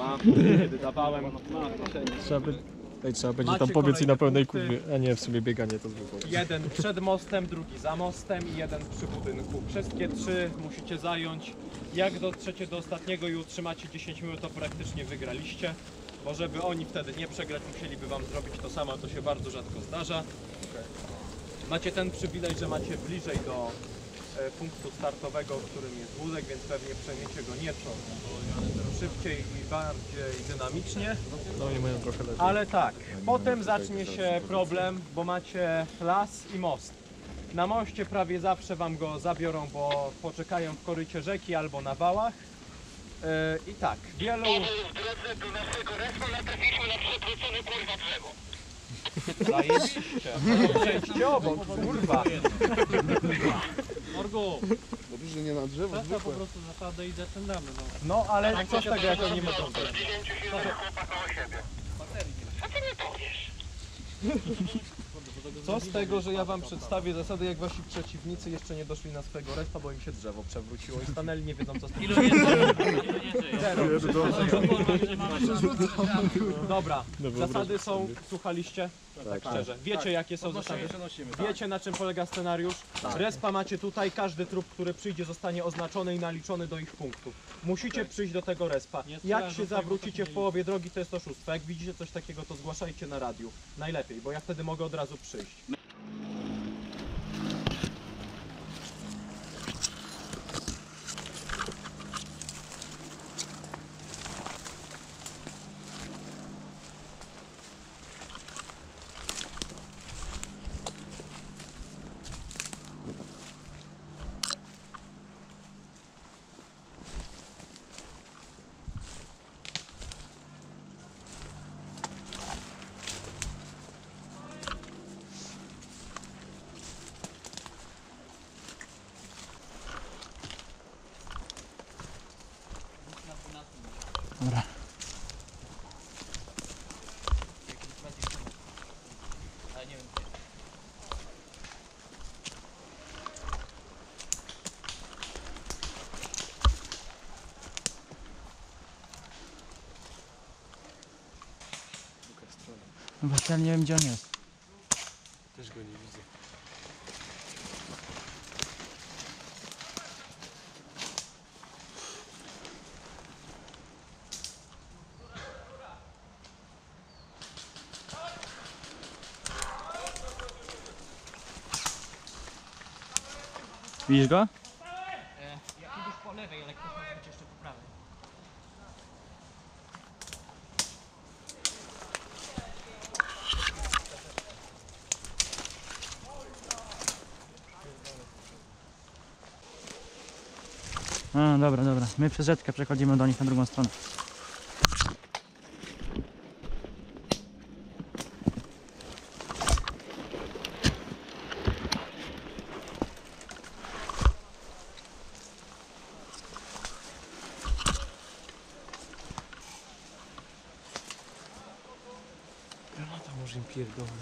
ma, kiedy dawałem. Trzeba będzie tam pobiec i na pełnej kurwie, a nie, w sumie bieganie to zwykłe. Jeden przed mostem, drugi za mostem i jeden przy budynku. Wszystkie trzy musicie zająć. Jak dotrzecie do ostatniego i utrzymacie 10 minut, to praktycznie wygraliście. Bo żeby oni wtedy nie przegrać, musieliby wam zrobić to samo, to się bardzo rzadko zdarza. Macie ten przywilej, że macie bliżej do punktu startowego, którym jest wózek, więc pewnie przemiecie go nieco szybciej i bardziej dynamicznie. No oni mają trochę lepiej. Ale tak, potem zacznie się problem, bo macie las i most. Na moście prawie zawsze wam go zabiorą, bo poczekają w korycie rzeki albo na wałach. I tak, wielu... W drodze do naszego respa natrafiliśmy na przewrócone kurwa drzewo. Zajebiście. Przejdźcie obok, kurwa. Morgu, Dobrze, że nie na drzewo, to po zwykłe. prostu zasadę i zaczynamy. No. No ale co z tego, jak oni mogą Z 9 silnych chłopak o siebie. Co ty mi powiesz? Co z tego, że ja wam przedstawię zasady, jak wasi przeciwnicy jeszcze nie doszli na swojego respa, bo im się drzewo przewróciło i stanęli, nie wiedzą co z tym. Ilu nie żyje? Zero. Dobra, No, zasady są, słuchaliście? Tak szczerze. Wiecie jakie są zasady? Wiecie na czym polega scenariusz? Respa macie tutaj, każdy trup, który przyjdzie zostanie oznaczony i naliczony do ich punktów. Musicie przyjść do tego respa. Jak się zawrócicie w połowie drogi, to jest oszustwo. Jak widzicie coś takiego, to zgłaszajcie na radiu. Najlepiej, bo ja wtedy mogę od razu przyjść. Dobra. No właśnie, ale nie wiem gdzie on jest. Też go nie widzę. Widzisz go? Ja idziesz po lewej, ale ktoś może być jeszcze po prawej. A, dobra, dobra. My przez rzeczkę przechodzimy do nich na drugą stronę. Granata może im pierdolę.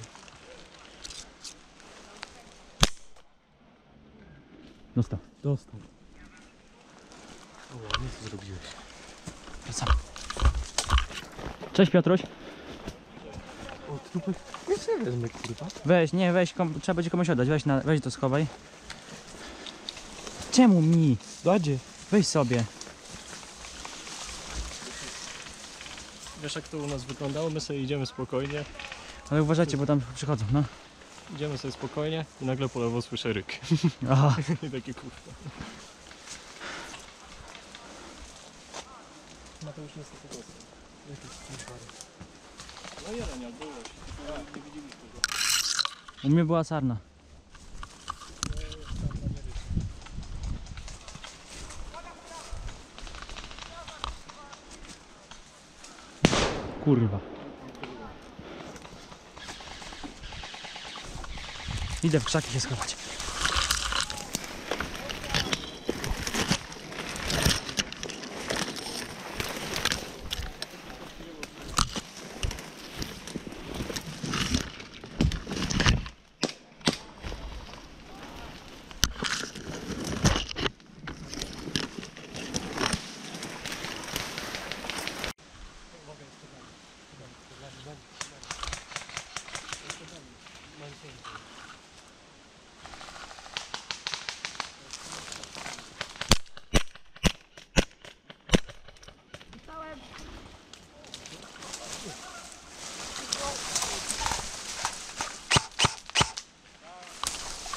Dostał. Dostał. O, nie co zrobiłeś. Wracamy. Cześć Piotruś. O, trupek. Nie sobie wezmę, kurwa. Weź, nie, weź, trzeba będzie komuś oddać. Weź to schowaj. Czemu mi? Dadzie. Weź sobie. Wiesz jak to u nas wyglądało? My sobie idziemy spokojnie. Ale uważajcie, bo tam przychodzą, no. Idziemy sobie spokojnie i nagle po lewo słyszę ryk. Aha. I takie kurwa. No to już niestety dostał. Jakiś kurwa. No jeden jak było, nie widzieliśmy go. U mnie była sarna. Kurwa. Idę w krzaki się schować.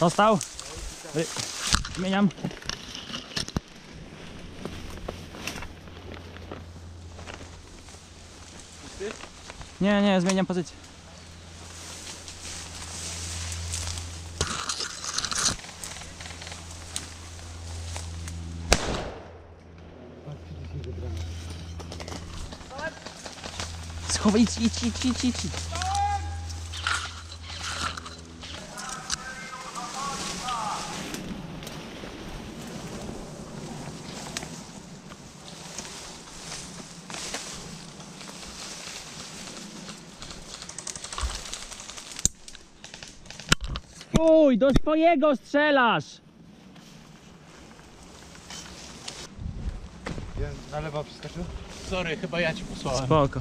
Dostał? Zmieniam. Nie, zmieniam pozycję. Schowaj, idź. Stój, do swojego strzelasz! Na lewo przeskoczył? Sorry, chyba ja ci posłałem. Spoko.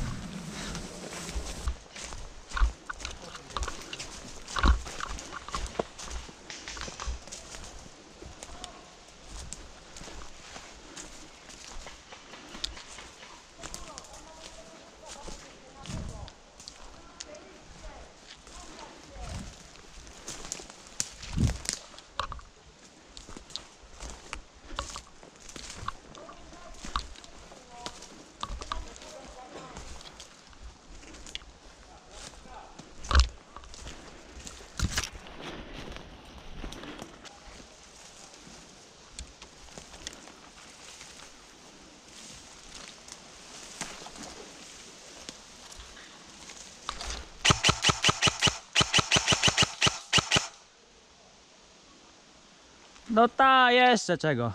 No ta, jeszcze czego?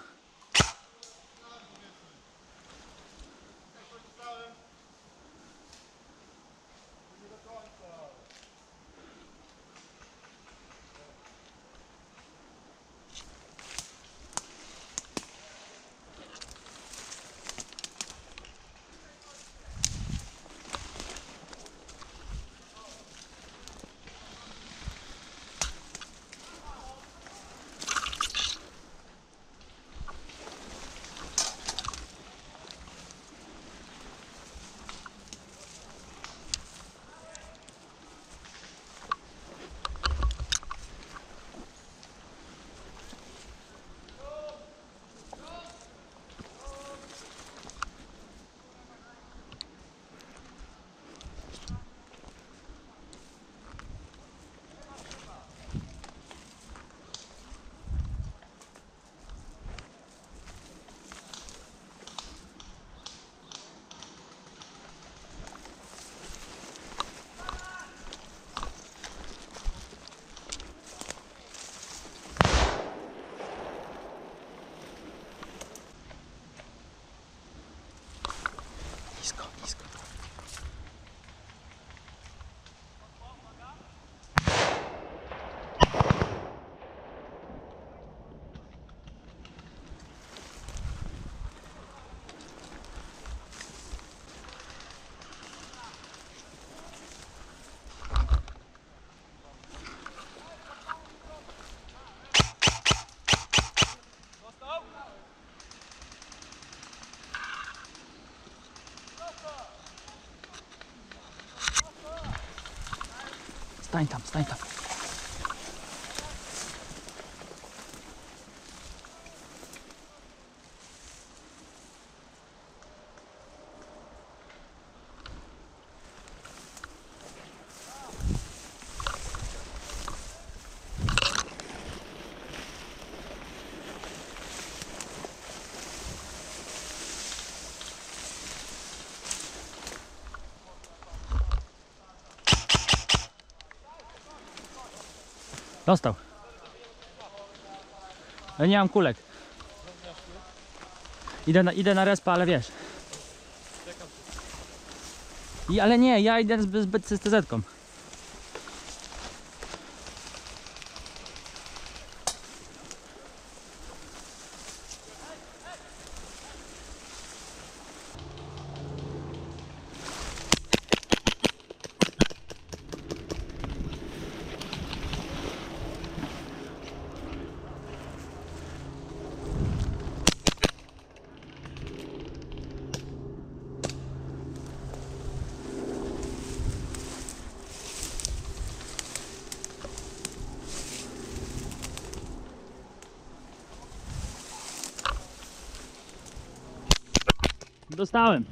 Nisko. Stań tam. Dostał. Ja nie mam kulek. Idę na respa, ale wiesz. Ale nie, ja idę z TZ-ką. Dostałem.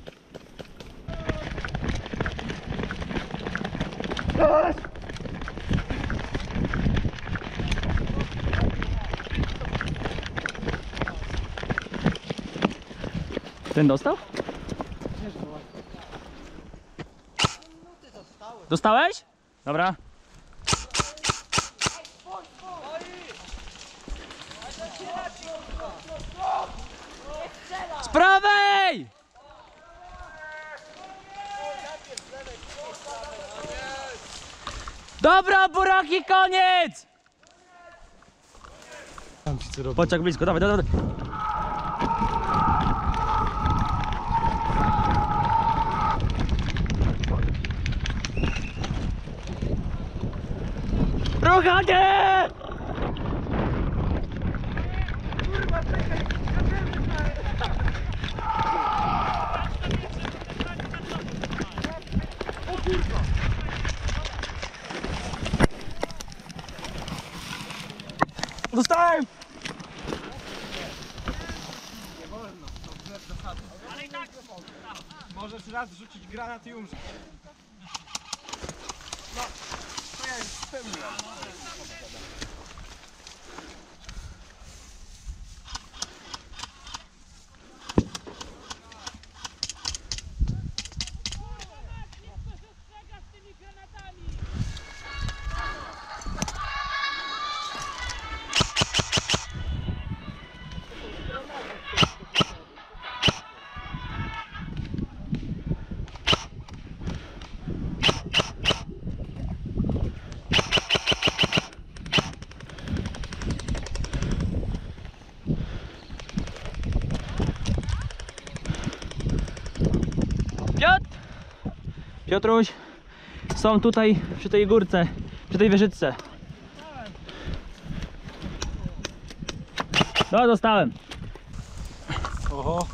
Ten dostał? Dostałeś? Dobra. Z prawej! Dobra, buraki, koniec! Chodź jak blisko, dawaj, dawaj, dawaj. Ruchanie! Dostałem! Możesz raz rzucić granat i umrzeć. Piotruś, są tutaj przy tej górce, przy tej wieżyczce. No, dostałem. Oho.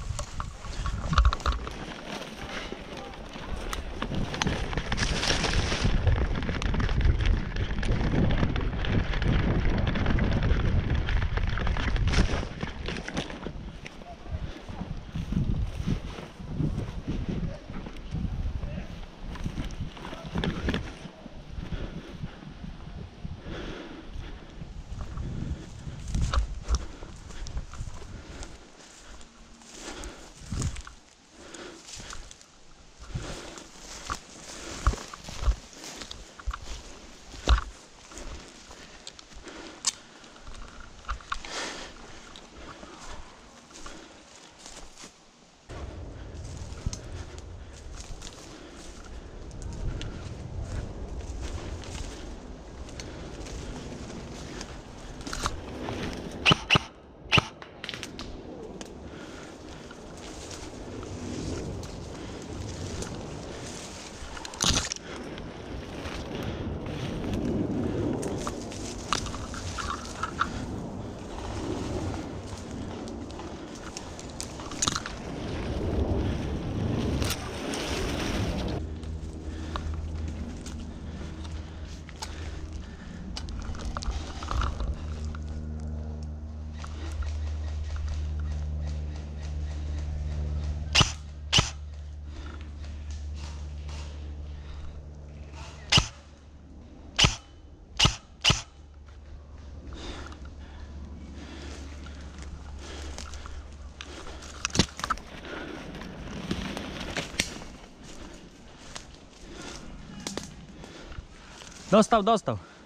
Dostał, dostał.